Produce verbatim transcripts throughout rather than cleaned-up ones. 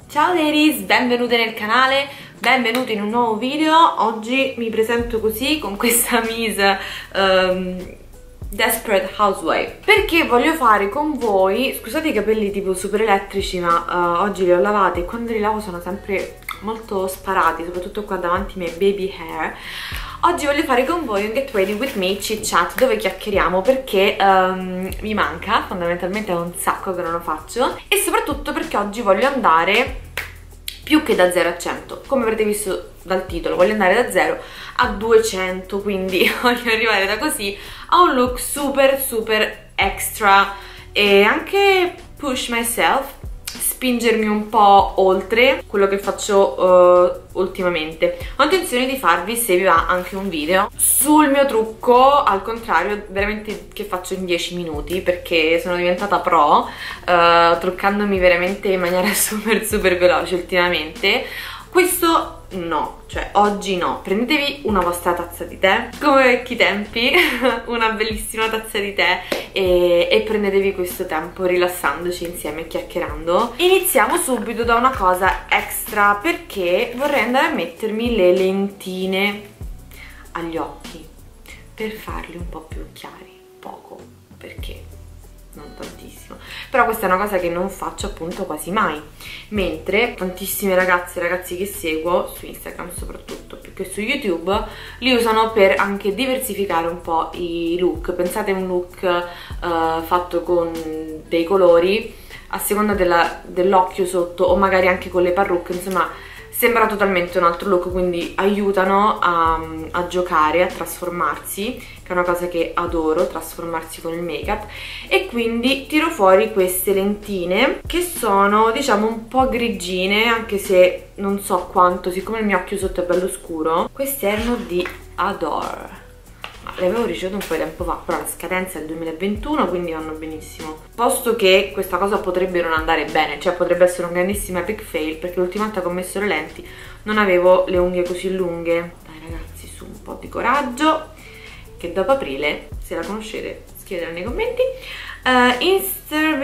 Ciao ladies, benvenute nel canale, benvenuti in un nuovo video. Oggi mi presento così, con questa mise um, Desperate Housewife, perché voglio fare con voi, scusate i capelli tipo super elettrici, ma uh, oggi li ho lavati e quando li lavo sono sempre molto sparati, soprattutto qua davanti ai miei baby hair. Oggi voglio fare con voi un Get Ready With Me chit chat dove chiacchieriamo perché um, mi manca, fondamentalmente è un sacco che non lo faccio, e soprattutto perché oggi voglio andare più che da zero a cento, come avrete visto dal titolo, voglio andare da zero a duecento, quindi voglio arrivare da così a un look super super extra e anche push myself, spingermi un po' oltre quello che faccio uh, ultimamente. Ho intenzione di farvi, se vi va, anche un video sul mio trucco, al contrario, veramente che faccio in dieci minuti, perché sono diventata pro, uh, truccandomi veramente in maniera super super veloce ultimamente. Questo no, cioè oggi no, prendetevi una vostra tazza di tè, come vecchi tempi, una bellissima tazza di tè e, e prendetevi questo tempo rilassandoci insieme e chiacchierando. Iniziamo subito da una cosa extra, perché vorrei andare a mettermi le lentine agli occhi per farli un po' più chiari, poco, perché non tantissimo, però questa è una cosa che non faccio appunto quasi mai, mentre tantissime ragazze e ragazzi che seguo su Instagram soprattutto, più che su YouTube, li usano per anche diversificare un po' i look. Pensate a un look uh, fatto con dei colori a seconda dell'occhio sotto, o magari anche con le parrucche, insomma sembra totalmente un altro look, quindi aiutano a, a giocare, a trasformarsi, che è una cosa che adoro, trasformarsi con il make up. E quindi tiro fuori queste lentine che sono, diciamo, un po' grigine, anche se non so quanto, siccome il mio occhio sotto è bello scuro. Queste erano di Adore, le avevo ricevute un po' di tempo fa, però la scadenza è il duemilaventuno, quindi vanno benissimo. Posto che questa cosa potrebbe non andare bene, cioè potrebbe essere un grandissimo epic fail, perché l'ultima volta che ho messo le lenti non avevo le unghie così lunghe. Dai ragazzi, su, un po' di coraggio, che dopo aprile, se la conoscete scrivetela nei commenti. uh, Insta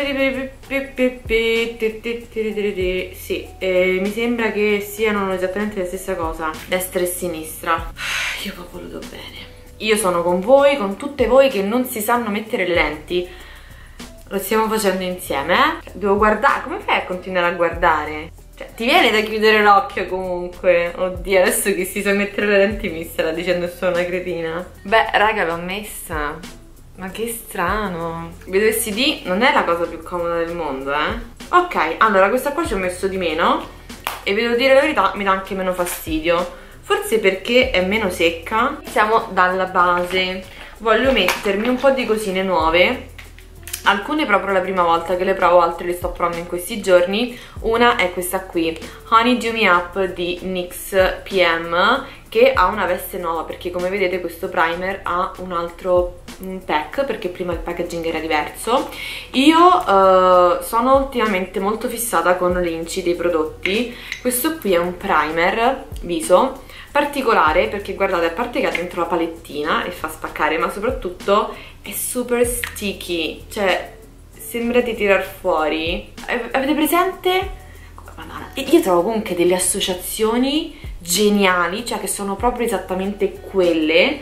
sì, eh, mi sembra che siano esattamente la stessa cosa, destra e sinistra. Io proprio lo do bene. Io sono con voi, con tutte voi che non si sanno mettere le lenti. Lo stiamo facendo insieme, eh? Devo guardare, come fai a continuare a guardare? Cioè, ti viene da chiudere l'occhio comunque. Oddio, adesso che si sa mettere le lenti mi starà dicendo che sono una cretina. Beh, raga, l'ho messa. Ma che strano. Vi dovessi dire, non è la cosa più comoda del mondo, eh? Ok, allora questa qua ci ho messo di meno e vi devo dire la verità, mi dà anche meno fastidio. Forse perché è meno secca. Iniziamo dalla base. Voglio mettermi un po' di cosine nuove, alcune proprio la prima volta che le provo, altre le sto provando in questi giorni. Una è questa qui, Honey Do Me Up di NYX P M, che ha una veste nuova, perché come vedete questo primer ha un altro pack, perché prima il packaging era diverso. Io uh, sono ultimamente molto fissata con l'inci dei prodotti. Questo qui è un primer viso particolare, perché guardate, a parte che ha dentro la palettina e fa spaccare, ma soprattutto è super sticky, cioè sembra di tirar fuori. Avete presente? Madonna, io trovo comunque delle associazioni geniali, cioè che sono proprio esattamente quelle,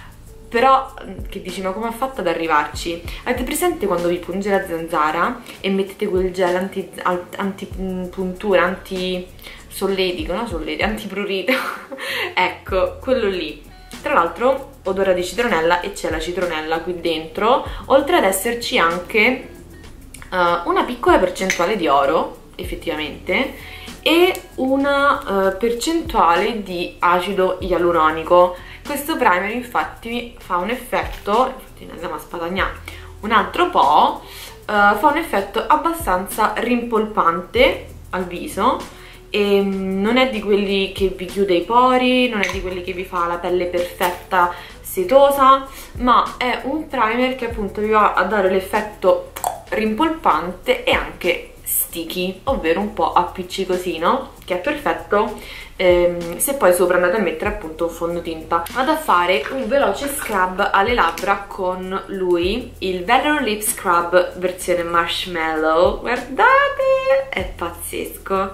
però che dici, ma come ha fatto ad arrivarci? Avete presente quando vi punge la zanzara e mettete quel gel anti, anti puntura, anti solletico, no solletico, antiprurito? Ecco, quello lì. Tra l'altro odora di citronella e c'è la citronella qui dentro, oltre ad esserci anche uh, una piccola percentuale di oro, effettivamente, e una uh, percentuale di acido ialuronico. Questo primer infatti fa un effetto, infatti ne andiamo a spadagnare un altro po', uh, fa un effetto abbastanza rimpolpante al viso. E non è di quelli che vi chiude i pori, non è di quelli che vi fa la pelle perfetta setosa, ma è un primer che appunto vi va a dare l'effetto rimpolpante e anche sticky, ovvero un po' appiccicosino, che è perfetto ehm, se poi sopra andate a mettere appunto un fondotinta. Vado a fare un veloce scrub alle labbra con lui, il Velo Lip Scrub versione marshmallow. Guardate, è pazzesco,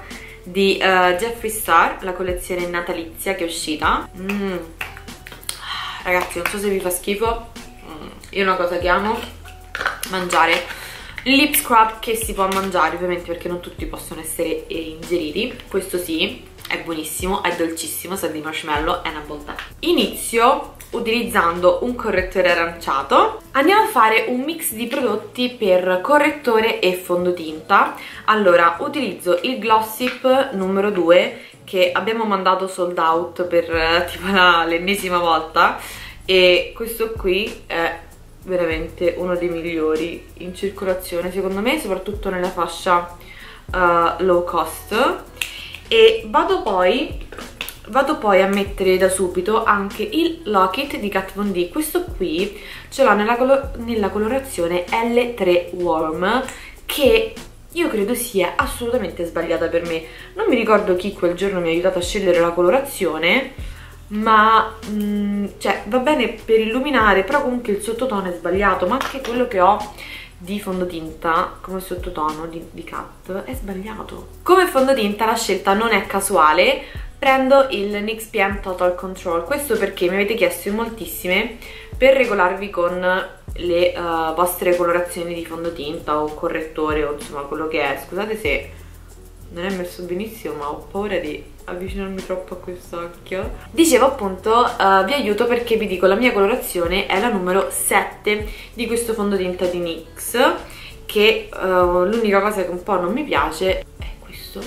di uh, Jeffree Star, la collezione natalizia che è uscita. mm. Ragazzi, non so se vi fa schifo, mm. io una cosa che amo mangiare lip scrub che si può mangiare ovviamente, perché non tutti possono essere ingeriti. Questo sì, è buonissimo, è dolcissimo, sa di marshmallow, è una bontà. Inizio utilizzando un correttore aranciato. Andiamo a fare un mix di prodotti per correttore e fondotinta. Allora, utilizzo il Glossip numero due che abbiamo mandato sold out per tipo l'ennesima volta, e questo qui è veramente uno dei migliori in circolazione secondo me, soprattutto nella fascia uh, low cost. E vado poi vado poi a mettere da subito anche il Lock-It di Kat Von D. Questo qui ce l'ho nella, colo nella colorazione L tre Warm, che io credo sia assolutamente sbagliata per me. Non mi ricordo chi quel giorno mi ha aiutato a scegliere la colorazione, ma mh, cioè va bene per illuminare, però comunque il sottotono è sbagliato, ma anche quello che ho di fondotinta come sottotono di, di Kat è sbagliato. Come fondotinta la scelta non è casuale, prendo il N X P M Total Control. Questo perché mi avete chiesto in moltissime per regolarvi con le uh, vostre colorazioni di fondotinta o correttore o insomma quello che è. Scusate se non è messo benissimo, ma ho paura di avvicinarmi troppo a quest'occhio. Dicevo appunto, uh, vi aiuto perché vi dico la mia colorazione è la numero sette di questo fondotinta di N Y X, che uh, l'unica cosa che un po' non mi piace è questo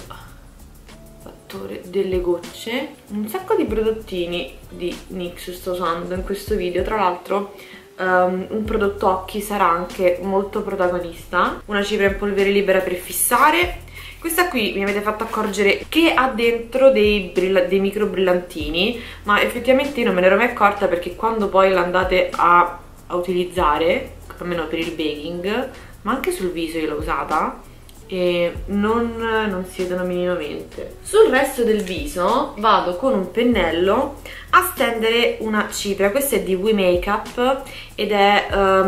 fattore delle gocce. Un sacco di prodottini di N Y X sto usando in questo video, tra l'altro um, un prodotto occhi sarà anche molto protagonista, una cipria in polvere libera per fissare. Questa qui mi avete fatto accorgere che ha dentro dei, dei micro brillantini, ma effettivamente io non me ne ero mai accorta, perché quando poi l'andate a, a utilizzare, almeno per il baking, ma anche sul viso io l'ho usata, e non, non si vedono minimamente. Sul resto del viso vado con un pennello a stendere una cipria. Questa è di We Makeup ed è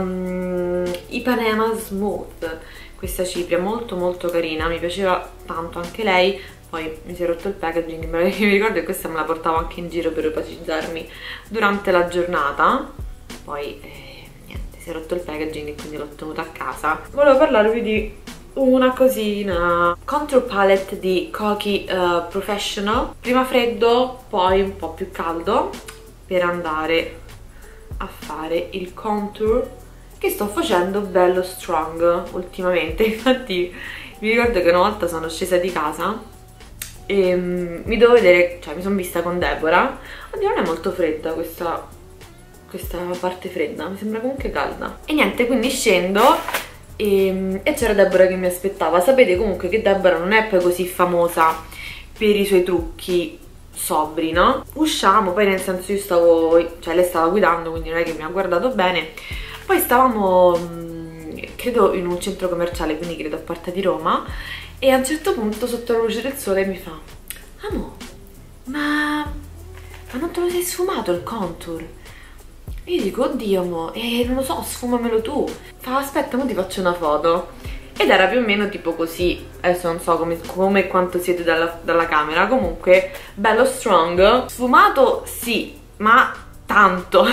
um, Ipanema Smooth. Questa cipria molto molto carina, mi piaceva tanto anche lei, poi mi si è rotto il packaging, mi ricordo che questa me la portavo anche in giro per opacizzarmi durante la giornata, poi eh, niente, si è rotto il packaging e quindi l'ho tenuta a casa. Volevo parlarvi di una cosina, contour palette di Koki uh, Professional, prima freddo poi un po' più caldo, per andare a fare il contour che sto facendo bello strong ultimamente. Infatti mi ricordo che una volta sono scesa di casa e um, mi devo vedere, cioè mi sono vista con Deborah. Oddio, non è molto fredda questa, questa parte fredda, mi sembra comunque calda. E niente, quindi scendo e, e c'era Deborah che mi aspettava. Sapete comunque che Deborah non è poi così famosa per i suoi trucchi sobri, no? Usciamo, poi nel senso io stavo, cioè lei stava guidando, quindi non è che mi ha guardato bene. Poi stavamo, credo, in un centro commerciale, quindi credo a Porta di Roma, e a un certo punto sotto la luce del sole mi fa: amo, ma, ma non te lo sei sfumato il contour? E io dico: oddio amo, eh, non lo so, sfumamelo tu. Fa: aspetta, mo ti faccio una foto. Ed era più o meno tipo così, adesso non so come, come quanto siete dalla, dalla camera, comunque bello strong, sfumato sì, ma tanto.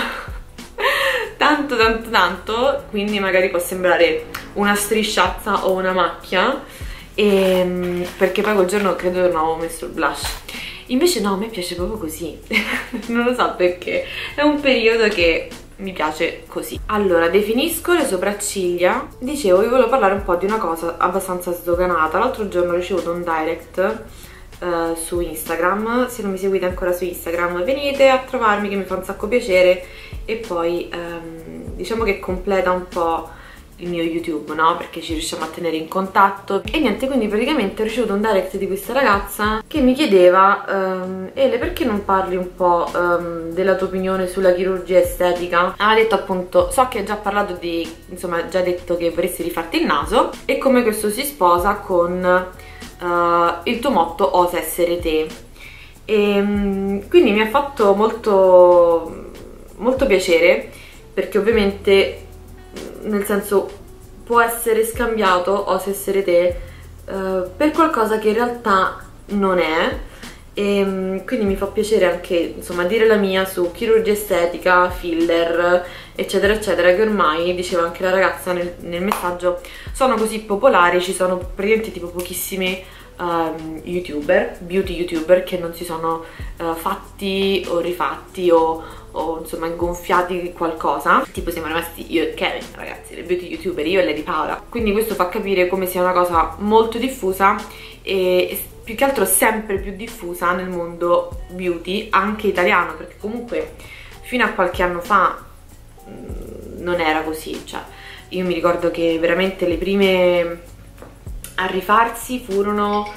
tanto tanto tanto, quindi magari può sembrare una strisciazza o una macchia, e, perché poi quel giorno credo non avevo messo il blush, invece no, a me piace proprio così. Non lo so perché, è un periodo che mi piace così. Allora, definisco le sopracciglia. Dicevo, vi volevo parlare un po' di una cosa abbastanza sdoganata. L'altro giorno ho ricevuto un direct Uh, su Instagram. Se non mi seguite ancora su Instagram, venite a trovarmi che mi fa un sacco piacere, e poi um, diciamo che completa un po' il mio YouTube, no? Perché ci riusciamo a tenere in contatto. E niente, quindi praticamente ho ricevuto un direct di questa ragazza che mi chiedeva um, Ele, perché non parli un po' um, della tua opinione sulla chirurgia estetica? Ha detto appunto, so che hai già parlato di, insomma, già detto che vorresti rifarti il naso, e come questo si sposa con Uh, il tuo motto osa essere te. E um, quindi mi ha fatto molto molto piacere, perché ovviamente, nel senso, può essere scambiato osa essere te uh, per qualcosa che in realtà non è, e quindi mi fa piacere anche insomma dire la mia su chirurgia estetica, filler eccetera eccetera, che ormai, diceva anche la ragazza nel, nel messaggio, sono così popolari, ci sono praticamente tipo pochissimi um, youtuber, beauty youtuber che non si sono uh, fatti o rifatti o, o insomma gonfiati qualcosa, tipo siamo rimasti io e Kevin, ragazzi, le beauty youtuber, io e Lady Paola, quindi questo fa capire come sia una cosa molto diffusa e più che altro sempre più diffusa nel mondo beauty, anche italiano, perché comunque fino a qualche anno fa mh, non era così, cioè io mi ricordo che veramente le prime a rifarsi furono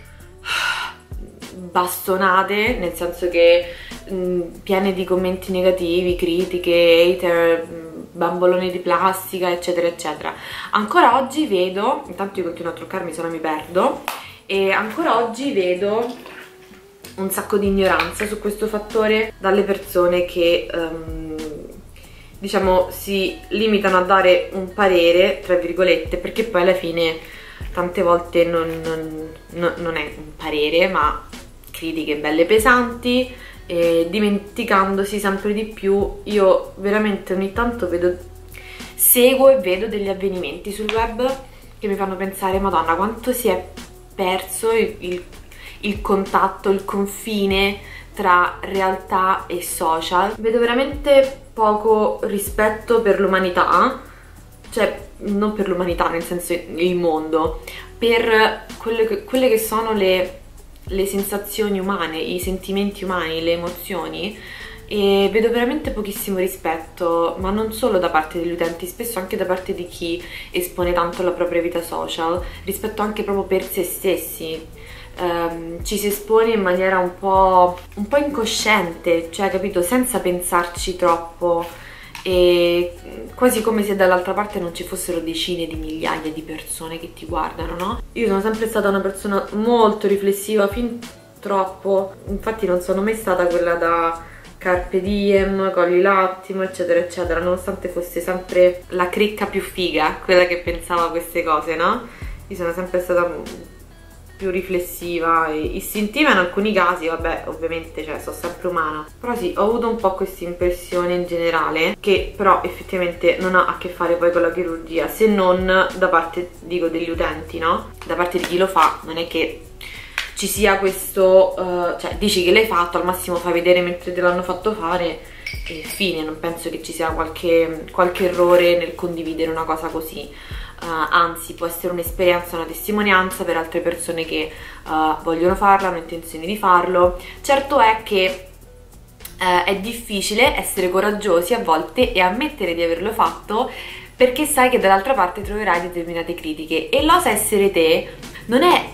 bastonate, nel senso che mh, piene di commenti negativi, critiche, hater, mh, bamboloni di plastica eccetera eccetera. Ancora oggi vedo, intanto io continuo a truccarmi se no mi perdo, e ancora oggi vedo un sacco di ignoranza su questo fattore dalle persone che um, diciamo si limitano a dare un parere tra virgolette, perché poi alla fine tante volte non, non, non è un parere ma critiche belle pesanti, e dimenticandosi sempre di più. Io veramente ogni tanto vedo, seguo e vedo degli avvenimenti sul web che mi fanno pensare madonna quanto si è perso il, il, il contatto, il confine tra realtà e social. Vedo veramente poco rispetto per l'umanità, cioè non per l'umanità nel senso il mondo, per quelle che, quelle che sono le, le sensazioni umane, i sentimenti umani, le emozioni, e vedo veramente pochissimo rispetto, ma non solo da parte degli utenti, spesso anche da parte di chi espone tanto la propria vita social, rispetto anche proprio per se stessi. Um, ci si espone in maniera un po', un po' incosciente, cioè capito, senza pensarci troppo, e quasi come se dall'altra parte non ci fossero decine di migliaia di persone che ti guardano, no? Io sono sempre stata una persona molto riflessiva, fin troppo, infatti non sono mai stata quella da carpe diem, cogli l'attimo eccetera eccetera, nonostante fosse sempre la cricca più figa, quella che pensava queste cose, no? Io sono sempre stata più riflessiva e istintiva in alcuni casi, vabbè, ovviamente, cioè, sono sempre umana, però sì, ho avuto un po' questa impressione in generale, che però effettivamente non ha a che fare poi con la chirurgia, se non da parte, dico, degli utenti, no? Da parte di chi lo fa, non è che ci sia questo, uh, cioè dici che l'hai fatto, al massimo fai vedere mentre te l'hanno fatto fare e fine, non penso che ci sia qualche, qualche errore nel condividere una cosa così. Uh, anzi, può essere un'esperienza, una testimonianza per altre persone che uh, vogliono farlo, hanno intenzione di farlo. Certo è che uh, è difficile essere coraggiosi a volte e ammettere di averlo fatto, perché sai che dall'altra parte troverai determinate critiche, e l'osa essere te non è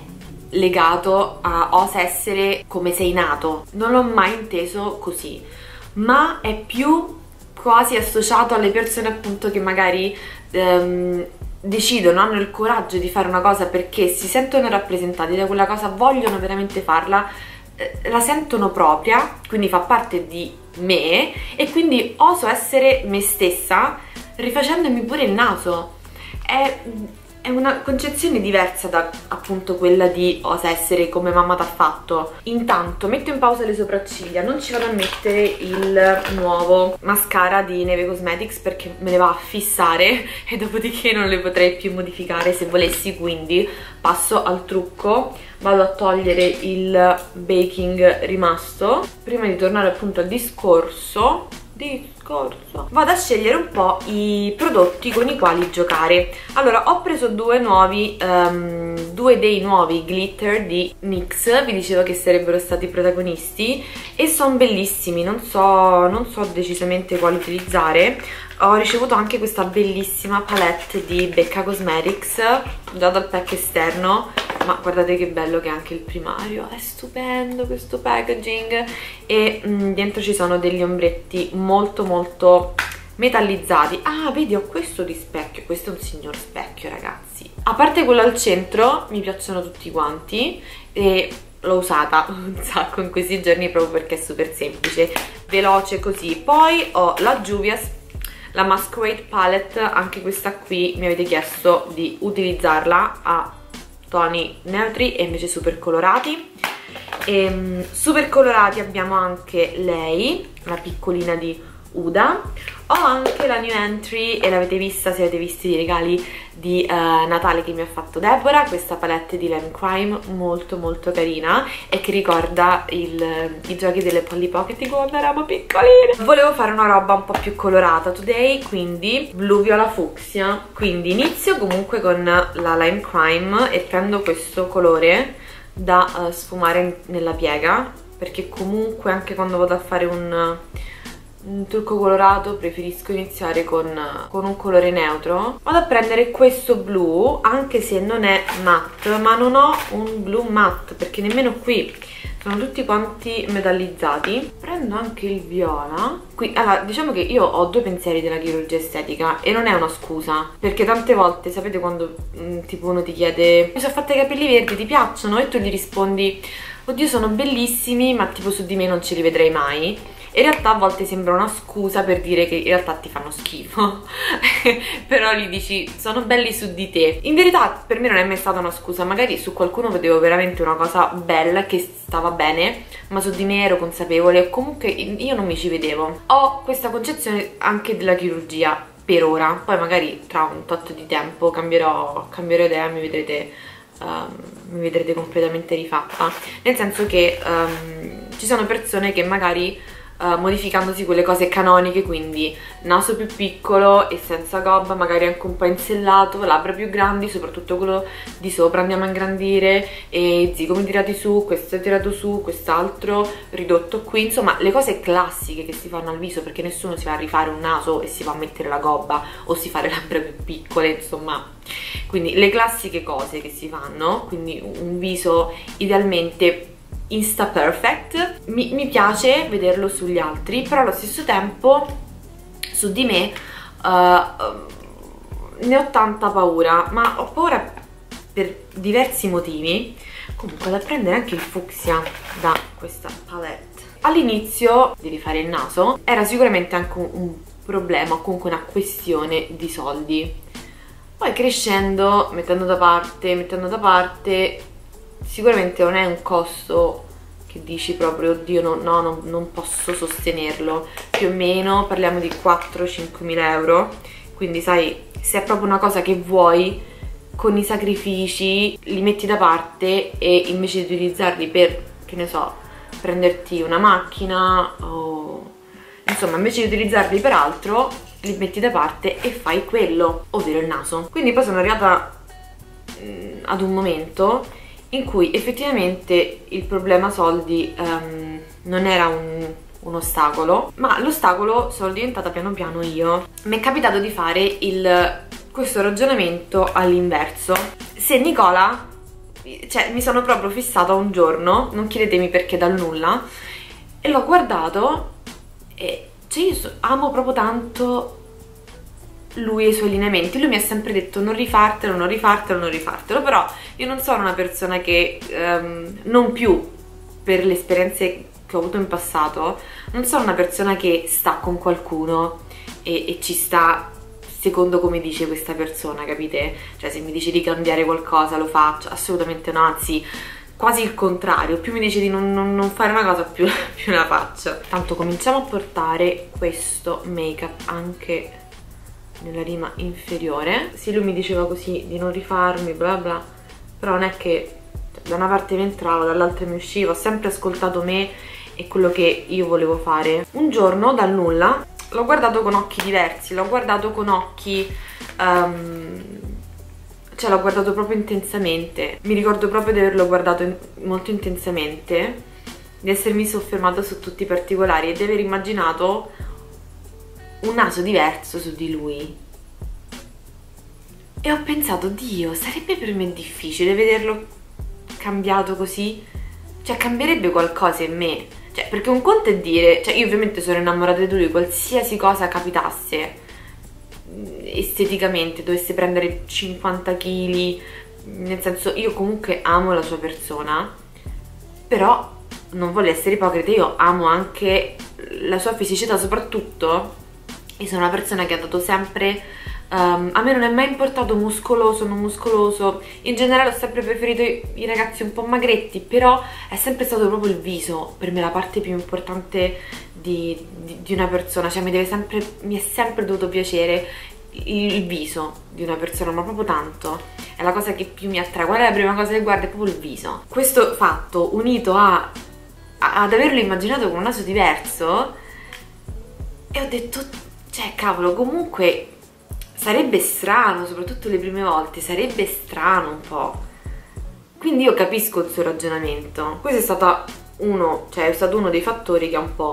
legato a osa essere come sei nato, non l'ho mai inteso così, ma è più quasi associato alle persone appunto che magari um, decidono, hanno il coraggio di fare una cosa perché si sentono rappresentati da quella cosa, vogliono veramente farla, eh, la sentono propria, quindi fa parte di me e quindi oso essere me stessa rifacendomi pure il naso. È, è una concezione diversa da appunto quella di osa essere come mamma t'ha fatto. Intanto metto in pausa le sopracciglia, non ci vado a mettere il nuovo mascara di Neve Cosmetics perché me ne va a fissare e dopodiché non le potrei più modificare se volessi, quindi passo al trucco. Vado a togliere il baking rimasto prima di tornare appunto al discorso discorso vado a scegliere un po' i prodotti con i quali giocare. Allora, ho preso due nuovi um, due dei nuovi glitter di NYX, vi dicevo che sarebbero stati i protagonisti e sono bellissimi, non so, non so decisamente quali utilizzare. Ho ricevuto anche questa bellissima palette di Becca Cosmetics già dal pack esterno, ma guardate che bello che è anche il primario, è stupendo questo packaging, e mh, dentro ci sono degli ombretti molto molto metallizzati. Ah, vedi, ho questo di specchio, questo è un signor specchio, ragazzi. A parte quello al centro, mi piacciono tutti quanti e l'ho usata un sacco in questi giorni proprio perché è super semplice, veloce così. Poi ho la Juvia's, la Masquerade Palette, anche questa qui mi avete chiesto di utilizzarla a toni neutri e invece super colorati. E, super colorati abbiamo anche lei, la piccolina di Huda. Ho anche la new entry e l'avete vista se avete visto i regali di uh, Natale che mi ha fatto Deborah, questa palette di Lime Crime molto molto carina e che ricorda il, i giochi delle Polly Pocket di quando eravamo piccoline. Volevo fare una roba un po' più colorata today, quindi blu viola fucsia, quindi inizio comunque con la Lime Crime e prendo questo colore da uh, sfumare nella piega, perché comunque anche quando vado a fare un un trucco colorato preferisco iniziare con, con un colore neutro. Vado a prendere questo blu, anche se non è matte, ma non ho un blu matte perché nemmeno qui sono tutti quanti metallizzati. Prendo anche il viola. Qui, allora, diciamo che io ho due pensieri della chirurgia estetica e non è una scusa, perché tante volte, sapete quando mh, tipo uno ti chiede mi sono fatta i capelli verdi, ti piacciono? E tu gli rispondi oddio sono bellissimi, ma tipo su di me non ce li vedrei mai. In realtà a volte sembra una scusa per dire che in realtà ti fanno schifo però gli dici sono belli su di te. In verità per me non è mai stata una scusa, magari su qualcuno vedevo veramente una cosa bella che stava bene, ma su di me ero consapevole, comunque io non mi ci vedevo. Ho questa concezione anche della chirurgia per ora, poi magari tra un tot di tempo cambierò, cambierò idea e mi vedrete, um, mi vedrete completamente rifatta, nel senso che um, ci sono persone che magari Uh, modificandosi quelle cose canoniche, quindi naso più piccolo e senza gobba, magari anche un po' insellato, labbra più grandi, soprattutto quello di sopra andiamo a ingrandire, e zigomi tirati su, questo è tirato su, quest'altro ridotto qui, insomma le cose classiche che si fanno al viso, perché nessuno si va a rifare un naso e si va a mettere la gobba o si fa le labbra più piccole, insomma, quindi le classiche cose che si fanno, quindi un viso idealmente insta perfect. Mi, mi piace vederlo sugli altri, però allo stesso tempo su di me uh, ne ho tanta paura, ma ho paura per diversi motivi. Comunque da prendere anche il fucsia da questa palette. All'inizio di rifare il naso era sicuramente anche un, un problema, comunque una questione di soldi. Poi crescendo, mettendo da parte, mettendo da parte, sicuramente non è un costo che dici proprio oddio no, no non, non posso sostenerlo, più o meno parliamo di quattro cinque mila euro, quindi sai, se è proprio una cosa che vuoi, con i sacrifici li metti da parte e invece di utilizzarli per, che ne so, prenderti una macchina o insomma, invece di utilizzarli per altro li metti da parte e fai quello, ovvero il naso. Quindi poi sono arrivata mh, ad un momento in cui effettivamente il problema soldi um, non era un, un ostacolo, ma l'ostacolo sono diventata piano piano io. Mi è capitato di fare il, questo ragionamento all'inverso. Se Nicola, cioè mi sono proprio fissata un giorno, non chiedetemi perché dal nulla, e l'ho guardato e cioè io so, amo proprio tanto lui e i suoi lineamenti. Lui mi ha sempre detto non rifartelo, non rifartelo, non rifartelo, però io non sono una persona che um, non più per le esperienze che ho avuto in passato, non sono una persona che sta con qualcuno e, e ci sta secondo come dice questa persona, capite? Cioè se mi dice di cambiare qualcosa lo faccio, assolutamente no, anzi quasi il contrario, più mi dice di non, non, non fare una cosa più, più la faccio. Tanto cominciamo a portare questo make up anche nella rima inferiore. Sì, lui mi diceva così di non rifarmi bla bla, però non è che da una parte mi entrava, dall'altra mi usciva, ho sempre ascoltato me e quello che io volevo fare. Un giorno dal nulla l'ho guardato con occhi diversi, l'ho guardato con occhi um, cioè l'ho guardato proprio intensamente, mi ricordo proprio di averlo guardato in, molto intensamente, di essermi soffermata su tutti i particolari e di aver immaginato un naso diverso su di lui. E ho pensato, Dio, sarebbe per me difficile vederlo cambiato così? Cioè cambierebbe qualcosa in me? Cioè, perché un conto è dire, cioè io ovviamente sono innamorata di lui, qualsiasi cosa capitasse esteticamente, dovesse prendere cinquanta chili, nel senso io comunque amo la sua persona, però non voglio essere ipocrita, io amo anche la sua fisicità, soprattutto io sono una persona che ha dato sempre Um, a me non è mai importato muscoloso, non muscoloso, in generale ho sempre preferito i, i ragazzi un po' magretti, però è sempre stato proprio il viso per me la parte più importante di, di, di una persona, cioè mi, deve sempre, mi è sempre dovuto piacere il, il viso di una persona, ma proprio tanto, è la cosa che più mi attrae. Qual è la prima cosa che guardo? È proprio il viso. Questo fatto unito a, a, ad averlo immaginato con un naso diverso, e ho detto, cioè cavolo, comunque sarebbe strano, soprattutto le prime volte, sarebbe strano un po'. Quindi io capisco il suo ragionamento. Questo è stato uno, cioè è stato uno dei fattori che ha un po'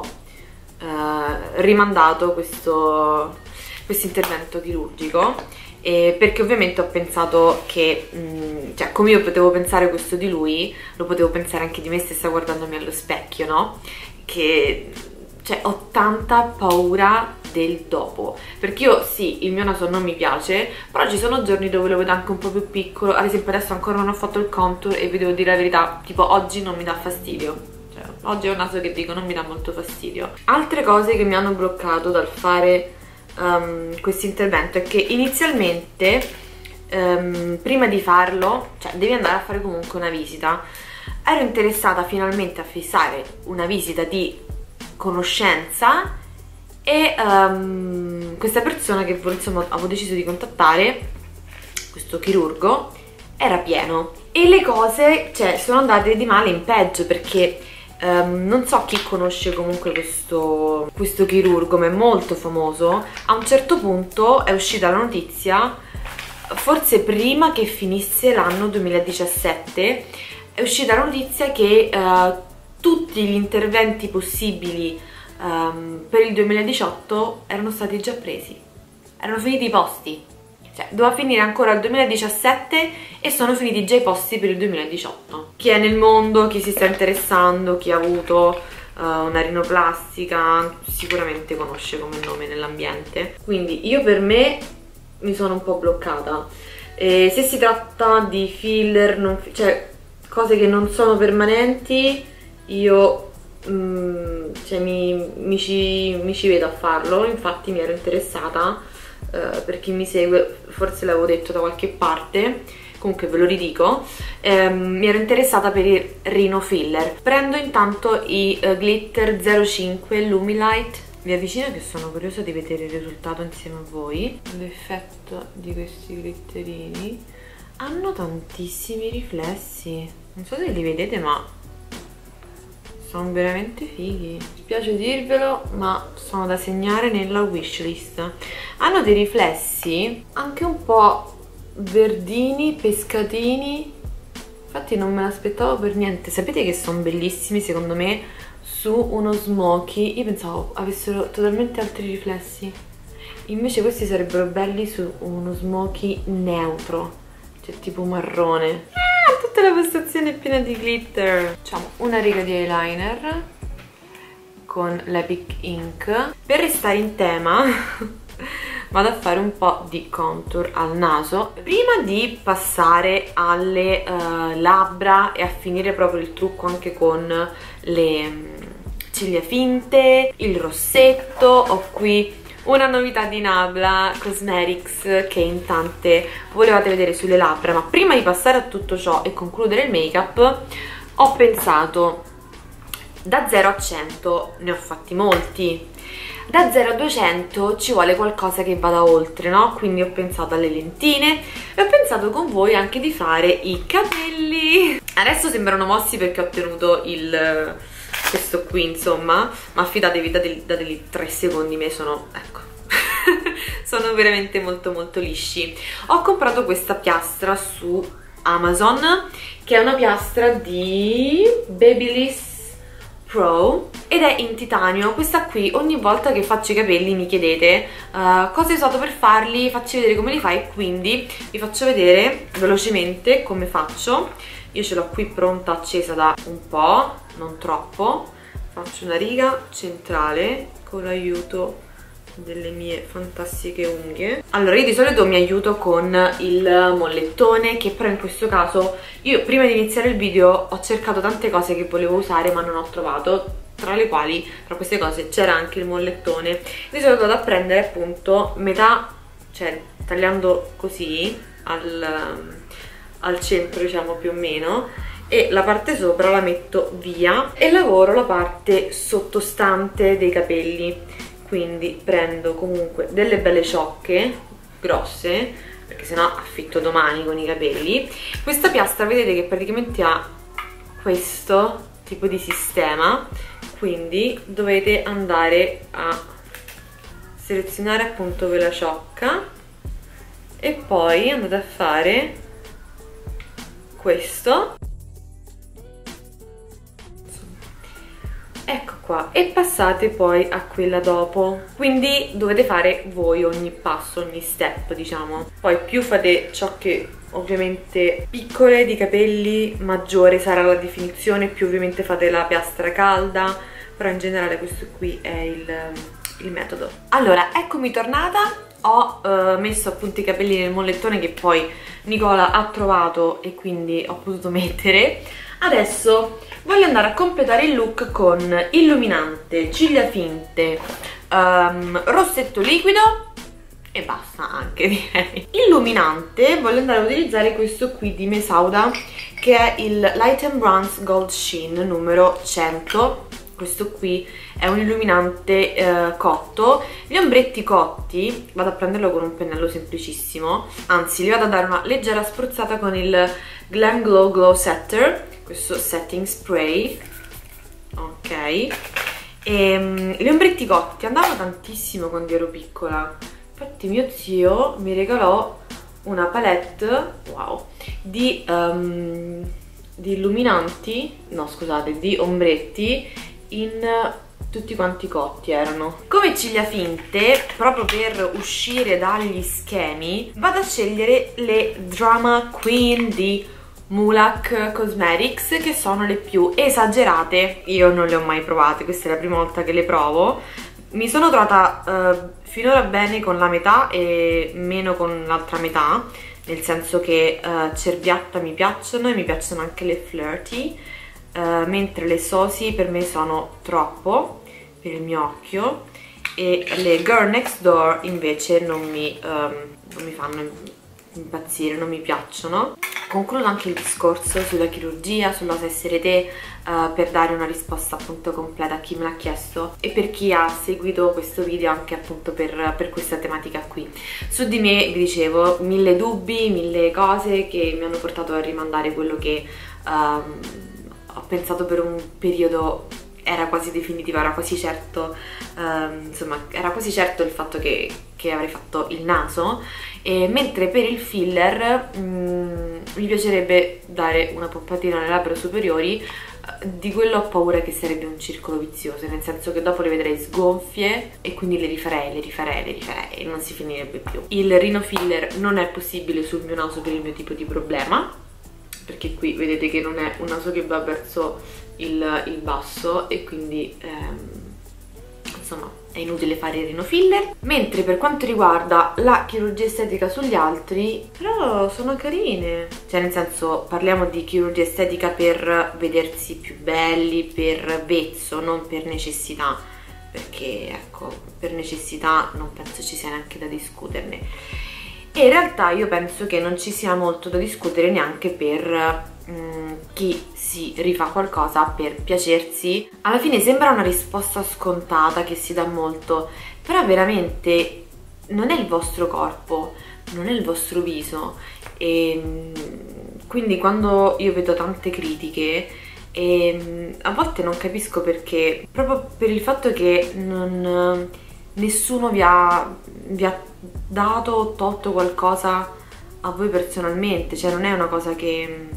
eh, rimandato questo, questo intervento chirurgico, eh, perché ovviamente ho pensato che, mh, cioè come io potevo pensare questo di lui, lo potevo pensare anche di me stessa guardandomi allo specchio, no? Che, cioè, ho tanta paura del dopo, perché io sì, il mio naso non mi piace, però ci sono giorni dove lo vedo anche un po' più piccolo. Ad esempio adesso ancora non ho fatto il contour e vi devo dire la verità, tipo oggi non mi dà fastidio, cioè oggi è un naso che dico non mi dà molto fastidio. Altre cose che mi hanno bloccato dal fare um, questo intervento è che inizialmente um, prima di farlo, cioè devi andare a fare comunque una visita, ero interessata finalmente a fissare una visita di conoscenza e um, questa persona che insomma avevo deciso di contattare, questo chirurgo, era pieno e le cose, cioè, sono andate di male in peggio, perché um, non so chi conosce comunque questo, questo chirurgo, ma è molto famoso. A un certo punto è uscita la notizia, forse prima che finisse l'anno duemiladiciassette, è uscita la notizia che uh, tutti gli interventi possibili Um, per il duemiladiciotto erano stati già presi, erano finiti i posti, cioè doveva finire ancora il duemiladiciassette e sono finiti già i posti per il duemiladiciotto. Chi è nel mondo, chi si sta interessando, chi ha avuto uh, una rinoplastica sicuramente conosce come nome nell'ambiente. Quindi io per me mi sono un po' bloccata, e se si tratta di filler, non, cioè cose che non sono permanenti, io Mm, cioè mi, mi, ci, mi ci vedo a farlo. Infatti mi ero interessata, eh, per chi mi segue forse l'avevo detto da qualche parte, comunque ve lo ridico, ehm, mi ero interessata per il Rhino Filler. Prendo intanto i uh, glitter zero cinque Lumilight, vi avvicino che sono curiosa di vedere il risultato insieme a voi. L'effetto di questi glitterini, hanno tantissimi riflessi, non so se li vedete ma sono veramente fighi. Mi spiace dirvelo, ma sono da segnare nella wishlist. Hanno dei riflessi anche un po' verdini, pescatini, infatti non me l'aspettavo per niente. Sapete che sono bellissimi secondo me su uno smoky, io pensavo avessero totalmente altri riflessi, invece questi sarebbero belli su uno smoky neutro, cioè tipo marrone. Tutta la postazione è piena di glitter. Facciamo una riga di eyeliner con l'Epic Ink. Per restare in tema vado a fare un po' di contour al naso prima di passare alle uh, labbra e a finire proprio il trucco anche con le um, ciglia finte, il rossetto. Ho qui una novità di Nabla Cosmetics che in tante volevate vedere sulle labbra, ma prima di passare a tutto ciò e concludere il make up ho pensato, da zero a cento ne ho fatti molti, da zero a duecento ci vuole qualcosa che vada oltre, no? Quindi ho pensato alle lentine e ho pensato con voi anche di fare i capelli. Adesso sembrano mossi perché ho ottenuto il... questo qui insomma, ma fidatevi, dategli tre secondi, me sono, ecco sono veramente molto molto lisci. Ho comprato questa piastra su Amazon, che è una piastra di Babyliss Pro ed è in titanio. Questa qui, ogni volta che faccio i capelli mi chiedete uh, cosa hai usato per farli, facci vedere come li fai, quindi vi faccio vedere velocemente come faccio. Io ce l'ho qui pronta, accesa da un po', non troppo. Faccio una riga centrale con l'aiuto delle mie fantastiche unghie. Allora, io di solito mi aiuto con il mollettone, che però in questo caso io prima di iniziare il video ho cercato tante cose che volevo usare ma non ho trovato, tra le quali, tra queste cose, c'era anche il mollettone. Di solito vado a prendere appunto metà, cioè tagliando così al, al centro, diciamo, più o meno, e la parte sopra la metto via e lavoro la parte sottostante dei capelli. Quindi prendo comunque delle belle ciocche grosse, perché sennò affitto domani con i capelli. Questa piastra vedete che praticamente ha questo tipo di sistema, quindi dovete andare a selezionare appunto quella ciocca e poi andate a fare questo, ecco qua, e passate poi a quella dopo. Quindi dovete fare voi ogni passo, ogni step, diciamo. Poi più fate ciocche ovviamente piccole di capelli, maggiore sarà la definizione, più ovviamente fate la piastra calda, però in generale questo qui è il, il metodo. Allora, eccomi tornata. Ho uh, messo appunto i capelli nel mollettone che poi Nicola ha trovato e quindi ho potuto mettere. Adesso voglio andare a completare il look con illuminante, ciglia finte, um, rossetto liquido e basta anche, direi. Illuminante voglio andare a utilizzare questo qui di Mesauda, che è il Light and Bronze Gold Sheen numero cento. Questo qui è un illuminante eh, cotto. Gli ombretti cotti vado a prenderlo con un pennello semplicissimo, anzi li vado a dare una leggera spruzzata con il Glam Glow Glow Setter, questo setting spray, ok. E, um, gli ombretti cotti andavano tantissimo quando ero piccola, infatti mio zio mi regalò una palette, wow, di, um, di illuminanti, no scusate, di ombretti in tutti quanti cotti erano. Come ciglia finte, proprio per uscire dagli schemi, vado a scegliere le Drama Queen di Mulac Cosmetics, che sono le più esagerate. Io non le ho mai provate, questa è la prima volta che le provo. Mi sono trovata uh, finora bene con la metà e meno con l'altra metà, nel senso che uh, cerbiatta mi piacciono e mi piacciono anche le flirty, uh, mentre le sosi per me sono troppo per il mio occhio e le Girl Next Door invece non mi, um, non mi fanno impazzire, non mi piacciono. Concludo anche il discorso sulla chirurgia, sull'osa essere te, uh, per dare una risposta appunto completa a chi me l'ha chiesto e per chi ha seguito questo video anche appunto per, per questa tematica qui. Su di me, vi dicevo, mille dubbi, mille cose che mi hanno portato a rimandare quello che um, ho pensato per un periodo era quasi definitiva, era quasi certo, um, insomma, era quasi certo il fatto che, che avrei fatto il naso. E mentre per il filler um, mi piacerebbe dare una pompatina alle labbra superiori, uh, di quello ho paura che sarebbe un circolo vizioso, nel senso che dopo le vedrei sgonfie e quindi le rifarei, le rifarei, le rifarei e non si finirebbe più. Il rino filler non è possibile sul mio naso per il mio tipo di problema, perché qui vedete che non è un naso che va verso il, il basso e quindi ehm, insomma è inutile fare il rino filler. Mentre per quanto riguarda la chirurgia estetica sugli altri, però sono carine, cioè nel senso parliamo di chirurgia estetica per vedersi più belli, per vezzo, non per necessità, perché ecco, per necessità non penso ci sia neanche da discuterne. E in realtà io penso che non ci sia molto da discutere neanche per mm, chi si rifà qualcosa per piacersi. Alla fine sembra una risposta scontata che si dà molto, però veramente non è il vostro corpo, non è il vostro viso. E quindi quando io vedo tante critiche, e a volte non capisco perché, proprio per il fatto che non, nessuno vi ha, vi ha dato o tolto qualcosa a voi personalmente, cioè non è una cosa che,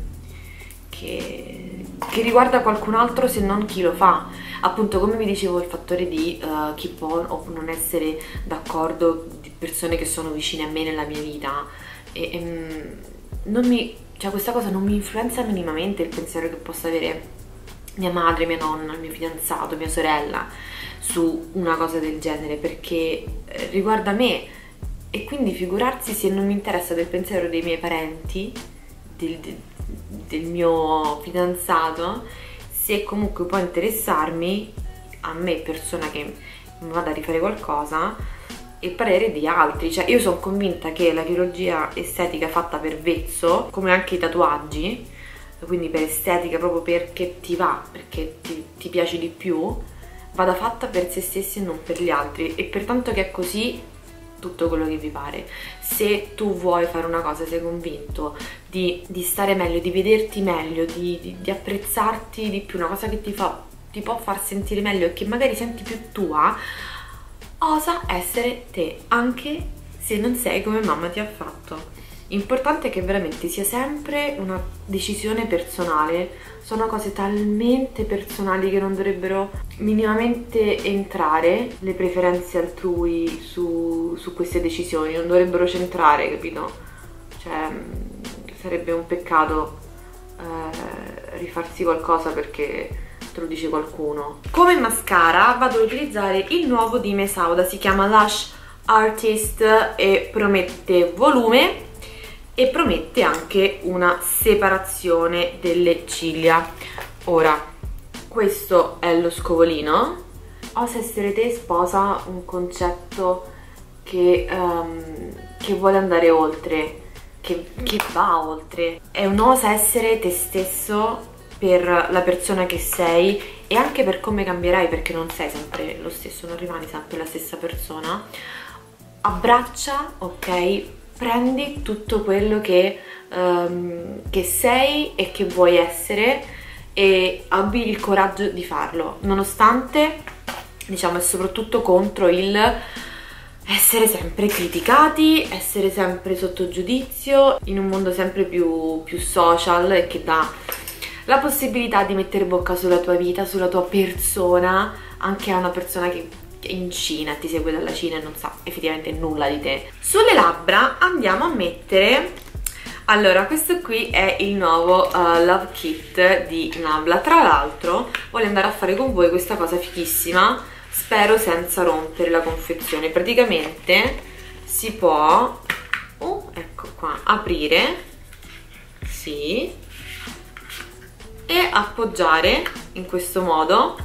che, che riguarda qualcun altro se non chi lo fa. Appunto, come vi dicevo, il fattore di uh, chi può o non essere d'accordo, di persone che sono vicine a me nella mia vita, e, e non mi, cioè questa cosa non mi influenza minimamente il pensiero che possa avere mia madre, mia nonna, il mio fidanzato, mia sorella su una cosa del genere, perché riguarda me. E quindi figurarsi se non mi interessa del pensiero dei miei parenti, del, del, del mio fidanzato, se comunque può interessarmi a me, persona che mi vada a rifare qualcosa, il parere di altri. Cioè io sono convinta che la chirurgia estetica fatta per vezzo, come anche i tatuaggi, quindi per estetica, proprio perché ti va, perché ti, ti piace di più, vada fatta per se stessi e non per gli altri. E pertanto che è così, tutto quello che vi pare. Se tu vuoi fare una cosa, sei convinto di, di stare meglio, di vederti meglio, di, di, di apprezzarti di più, una cosa che ti, fa, ti può far sentire meglio e che magari senti più tua, osa essere te, anche se non sei come mamma ti ha fatto. Importante è che veramente sia sempre una decisione personale. Sono cose talmente personali che non dovrebbero minimamente entrare le preferenze altrui su, su queste decisioni, non dovrebbero centrare, capito? Cioè sarebbe un peccato eh, rifarsi qualcosa perché te lo dice qualcuno. Come mascara vado ad utilizzare il nuovo di Mesauda, si chiama Lash Artist e promette volume e promette anche una separazione delle ciglia. Ora, questo è lo scovolino. Osa essere te sposa un concetto che, um, che vuole andare oltre, che, che va oltre. È un osa essere te stesso per la persona che sei e anche per come cambierai, perché non sei sempre lo stesso, non rimani sempre la stessa persona. Abbraccia, ok? Prendi tutto quello che, um, che sei e che vuoi essere e abbi il coraggio di farlo, nonostante, diciamo, è soprattutto contro il essere sempre criticati, essere sempre sotto giudizio, in un mondo sempre più, più social e che dà la possibilità di mettere bocca sulla tua vita, sulla tua persona, anche a una persona che in Cina, ti segue dalla Cina e non sa effettivamente nulla di te. Sulle labbra andiamo a mettere, allora questo qui è il nuovo uh, Love Kit di Nabla. Tra l'altro voglio andare a fare con voi questa cosa fighissima, spero senza rompere la confezione. Praticamente si può, oh, ecco qua, aprire, sì, e appoggiare in questo modo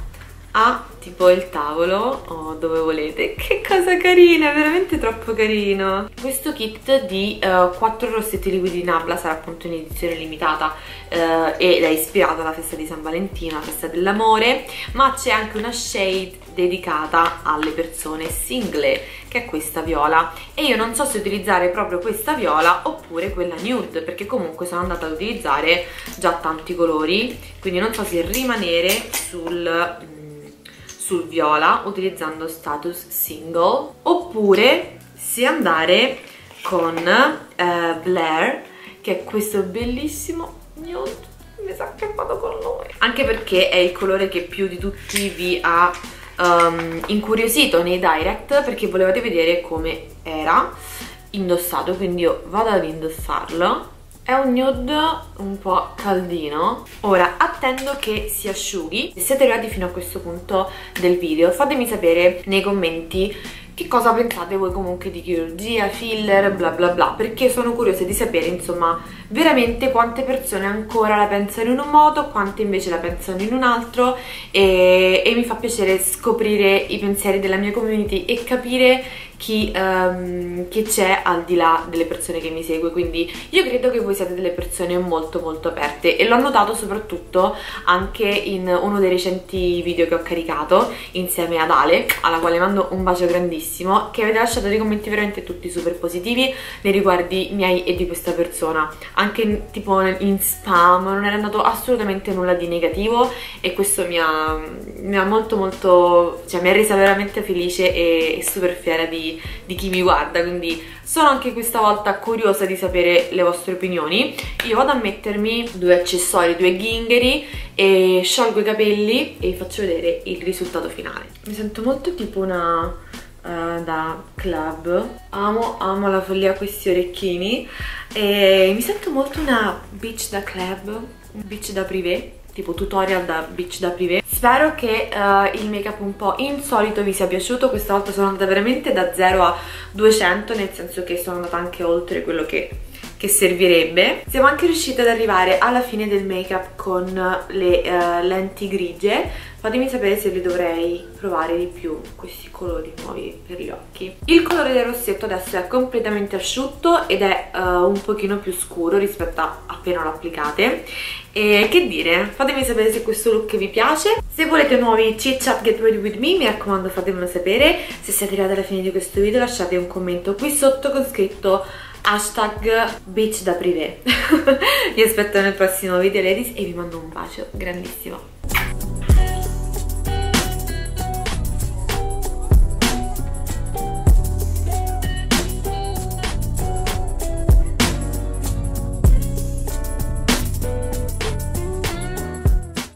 a tipo il tavolo o dove volete. Che cosa carina, è veramente troppo carino. Questo kit di uh, quattro rossetti liquidi di Nabla sarà appunto in edizione limitata uh, ed è ispirato alla festa di San Valentino, la festa dell'amore, ma c'è anche una shade dedicata alle persone single, che è questa viola, e io non so se utilizzare proprio questa viola oppure quella nude, perché comunque sono andata ad utilizzare già tanti colori, quindi non so se rimanere sul sul viola utilizzando status single oppure se andare con eh, Blair, che è questo bellissimo nude. Mi sa che vado con lui, anche perché è il colore che più di tutti vi ha um, incuriosito nei direct, perché volevate vedere come era indossato, quindi io vado ad indossarlo. È un nude un po' caldino. Ora attendo che si asciughi. Se siete arrivati fino a questo punto del video, fatemi sapere nei commenti che cosa pensate voi comunque di chirurgia, filler, bla bla bla, perché sono curiosa di sapere, insomma, veramente quante persone ancora la pensano in un modo, quante invece la pensano in un altro, e, e mi fa piacere scoprire i pensieri della mia community e capire chi, um, chi c'è al di là delle persone che mi segue. Quindi io credo che voi siate delle persone molto molto aperte, e l'ho notato soprattutto anche in uno dei recenti video che ho caricato insieme ad Ale, alla quale mando un bacio grandissimo, che avete lasciato dei commenti veramente tutti super positivi nei riguardi miei e di questa persona. Anche tipo in spam non era andato assolutamente nulla di negativo, e questo mi ha, mi ha molto molto, cioè mi ha resa veramente felice e, e super fiera di di chi mi guarda. Quindi sono anche questa volta curiosa di sapere le vostre opinioni. Io vado a mettermi due accessori, due ghingheri, e sciolgo i capelli e vi faccio vedere il risultato finale. Mi sento molto tipo una uh, da club, amo, amo la follia a questi orecchini, e mi sento molto una bitch da club, un bitch da privé, tipo tutorial da bitch da privé. Spero che uh, il make up un po' insolito vi sia piaciuto. Questa volta sono andata veramente da zero a duecento, nel senso che sono andata anche oltre quello che che servirebbe. Siamo anche riuscite ad arrivare alla fine del make up con le uh, lenti grigie. Fatemi sapere se li dovrei provare di più, questi colori nuovi per gli occhi. Il colore del rossetto adesso è completamente asciutto ed è uh, un pochino più scuro rispetto a appena lo applicate. E che dire, fatemi sapere se questo look vi piace. Se volete nuovi chit chat get ready with me, mi raccomando fatemelo sapere. Se siete arrivati alla fine di questo video lasciate un commento qui sotto con scritto hashtag beach da privé. Vi aspetto nel prossimo video ladies e vi mando un bacio grandissimo.